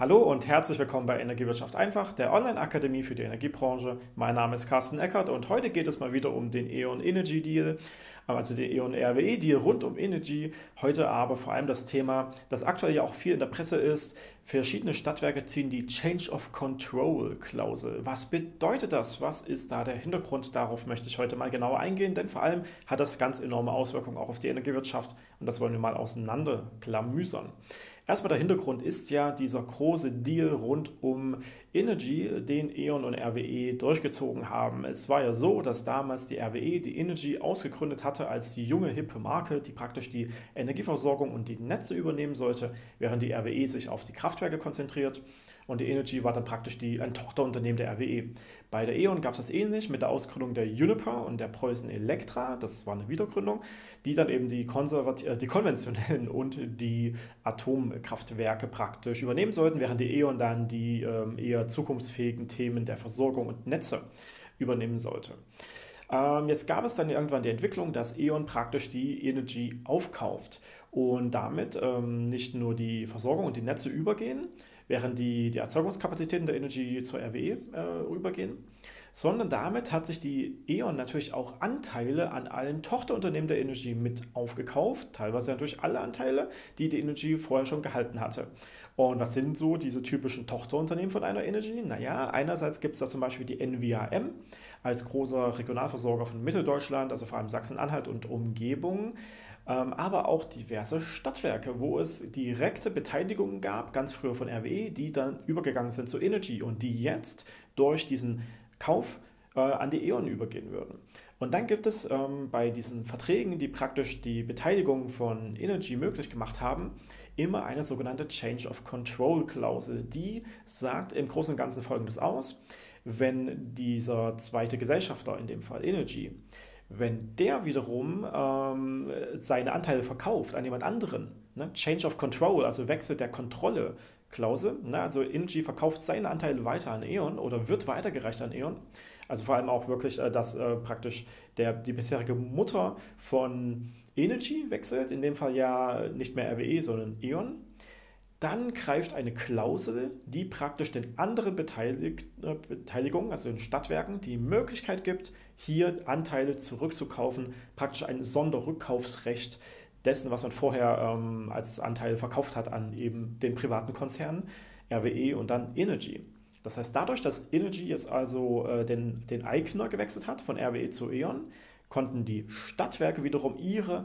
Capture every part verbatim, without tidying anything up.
Hallo und herzlich willkommen bei Energiewirtschaft einfach, der Online-Akademie für die Energiebranche. Mein Name ist Carsten Eckert und heute geht es mal wieder um den E.ON Energy Deal, also den E.ON R W E Deal rund um Energy. Heute aber vor allem das Thema, das aktuell ja auch viel in der Presse ist. Verschiedene Stadtwerke ziehen die Change of Control Klausel. Was bedeutet das? Was ist da der Hintergrund? Darauf möchte ich heute mal genauer eingehen, denn vor allem hat das ganz enorme Auswirkungen auch auf die Energiewirtschaft und das wollen wir mal auseinanderklamüsern. Erstmal der Hintergrund ist ja dieser große Deal rund um Energy, den E.ON und R W E durchgezogen haben. Es war ja so, dass damals die R W E die Energy ausgegründet hatte als die junge, hippe Marke, die praktisch die Energieversorgung und die Netze übernehmen sollte, während die R W E sich auf die Kraftwerke konzentriert. Und die Energy war dann praktisch die, ein Tochterunternehmen der R W E. Bei der E.ON gab es das ähnlich mit der Ausgründung der Uniper und der Preußen Elektra, das war eine Wiedergründung, die dann eben die, konservati- die konventionellen und die Atomkraftwerke praktisch übernehmen sollten, während die E.ON dann die ähm, eher zukunftsfähigen Themen der Versorgung und Netze übernehmen sollte. Ähm, jetzt gab es dann irgendwann die Entwicklung, dass E.ON praktisch die Energy aufkauft und damit ähm, nicht nur die Versorgung und die Netze übergehen, während die, die Erzeugungskapazitäten der Energy zur R W E äh, übergehen, sondern damit hat sich die E.ON natürlich auch Anteile an allen Tochterunternehmen der Energy mit aufgekauft, teilweise natürlich alle Anteile, die die Energy vorher schon gehalten hatte. Und was sind so diese typischen Tochterunternehmen von einer Energy? Naja, einerseits gibt es da zum Beispiel die N V A M als großer Regionalversorger von Mitteldeutschland, also vor allem Sachsen-Anhalt und Umgebung, aber auch diverse Stadtwerke, wo es direkte Beteiligungen gab, ganz früher von R W E, die dann übergegangen sind zu Energy und die jetzt durch diesen Kauf äh, an die E.ON übergehen würden. Und dann gibt es ähm, bei diesen Verträgen, die praktisch die Beteiligung von Energy möglich gemacht haben, immer eine sogenannte Change of Control Klausel. Die sagt im Großen und Ganzen Folgendes aus: Wenn dieser zweite Gesellschafter, in dem Fall Energy, wenn der wiederum ähm, seine Anteile verkauft an jemand anderen, ne? Change of Control, also Wechsel der Kontrolle, Klausel, ne? Also Energy verkauft seine Anteile weiter an E.ON oder wird weitergereicht an E.ON. Also vor allem auch wirklich, äh, dass äh, praktisch der, die bisherige Mutter von Energy wechselt, in dem Fall ja nicht mehr R W E, sondern E.ON. Dann greift eine Klausel, die praktisch den anderen Beteilig äh, Beteiligungen, also den Stadtwerken, die Möglichkeit gibt, hier Anteile zurückzukaufen, praktisch ein Sonderrückkaufsrecht dessen, was man vorher ähm, als Anteil verkauft hat an eben den privaten Konzernen, R W E und dann Energy. Das heißt, dadurch, dass Energy jetzt also äh, den, den Eigner gewechselt hat von R W E zu E.ON, konnten die Stadtwerke wiederum ihre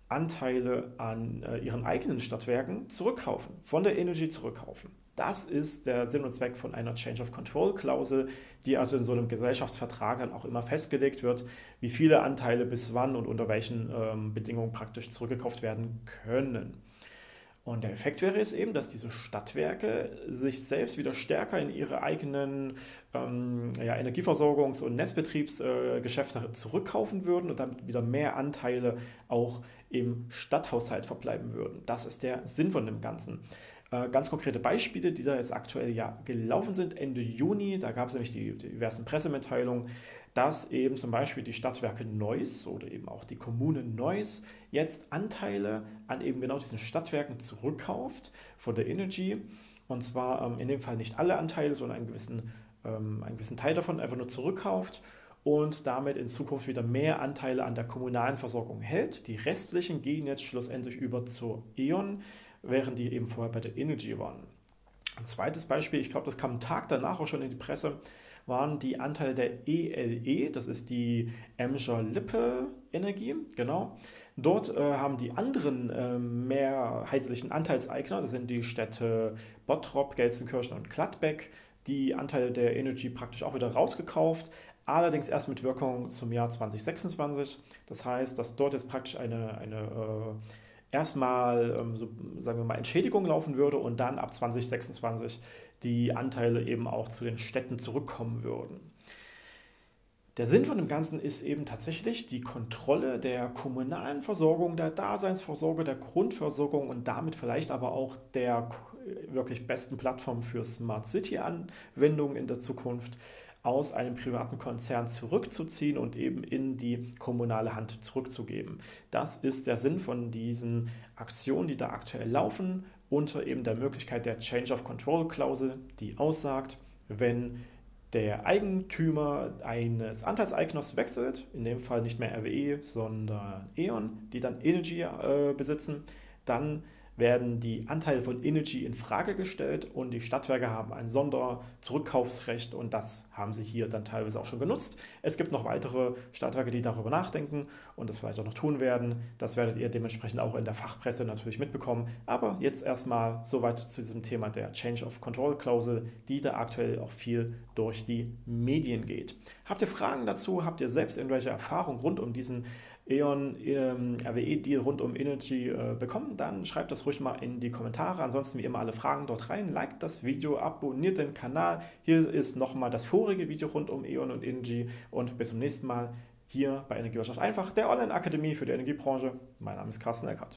Anteile an äh, ihren eigenen Stadtwerken zurückkaufen, von der Energy zurückkaufen. Das ist der Sinn und Zweck von einer Change of Control Klausel, die also in so einem Gesellschaftsvertrag dann auch immer festgelegt wird, wie viele Anteile bis wann und unter welchen ähm, Bedingungen praktisch zurückgekauft werden können. Und der Effekt wäre es eben, dass diese Stadtwerke sich selbst wieder stärker in ihre eigenen ähm, ja, Energieversorgungs- und Netzbetriebsgeschäfte äh, zurückkaufen würden und damit wieder mehr Anteile auch im Stadthaushalt verbleiben würden. Das ist der Sinn von dem Ganzen. Äh, ganz konkrete Beispiele, die da jetzt aktuell ja gelaufen sind, Ende Juni, da gab es nämlich die, die diversen Pressemitteilungen, dass eben zum Beispiel die Stadtwerke Neuss oder eben auch die Kommune Neuss jetzt Anteile an eben genau diesen Stadtwerken zurückkauft von der Energy. Und zwar ähm, in dem Fall nicht alle Anteile, sondern einen gewissen, ähm, einen gewissen Teil davon einfach nur zurückkauft und damit in Zukunft wieder mehr Anteile an der kommunalen Versorgung hält. Die restlichen gehen jetzt schlussendlich über zur E.ON, während die eben vorher bei der Energy waren. Ein zweites Beispiel, ich glaube, das kam einen Tag danach auch schon in die Presse, waren die Anteile der E L E, das ist die Emscher Lippe Energie, genau. Dort äh, haben die anderen äh, mehrheitlichen Anteilseigner, das sind die Städte Bottrop, Gelsenkirchen und Gladbeck, die Anteile der Energy praktisch auch wieder rausgekauft, allerdings erst mit Wirkung zum Jahr zwanzig sechsundzwanzig. Das heißt, dass dort jetzt praktisch eine, eine äh, erstmal, ähm, so, sagen wir mal, Entschädigung laufen würde und dann ab zwanzig sechsundzwanzig die Anteile eben auch zu den Städten zurückkommen würden. Der Sinn von dem Ganzen ist eben tatsächlich die Kontrolle der kommunalen Versorgung, der Daseinsvorsorge, der Grundversorgung und damit vielleicht aber auch der wirklich besten Plattformen für Smart City-Anwendungen in der Zukunft aus einem privaten Konzern zurückzuziehen und eben in die kommunale Hand zurückzugeben. Das ist der Sinn von diesen Aktionen, die da aktuell laufen, unter eben der Möglichkeit der Change of Control-Klausel, die aussagt, wenn der Eigentümer eines Anteilseigners wechselt, in dem Fall nicht mehr R W E, sondern E.ON, die dann Innogy äh, besitzen, dann werden die Anteile von Innogy in Frage gestellt und die Stadtwerke haben ein Sonderzurückkaufsrecht und das haben sie hier dann teilweise auch schon genutzt. Es gibt noch weitere Stadtwerke, die darüber nachdenken und das vielleicht auch noch tun werden. Das werdet ihr dementsprechend auch in der Fachpresse natürlich mitbekommen. Aber jetzt erstmal soweit zu diesem Thema der Change of Control Klausel, die da aktuell auch viel durch die Medien geht. Habt ihr Fragen dazu? Habt ihr selbst irgendwelche Erfahrungen rund um diesen E.ON ähm, R W E-Deal rund um Innogy äh, bekommen, dann schreibt das ruhig mal in die Kommentare. Ansonsten wie immer alle Fragen dort rein. Liked das Video, abonniert den Kanal. Hier ist nochmal das vorige Video rund um E.ON und Innogy und bis zum nächsten Mal hier bei Energiewirtschaft einfach, der Online-Akademie für die Energiebranche. Mein Name ist Carsten Eckert.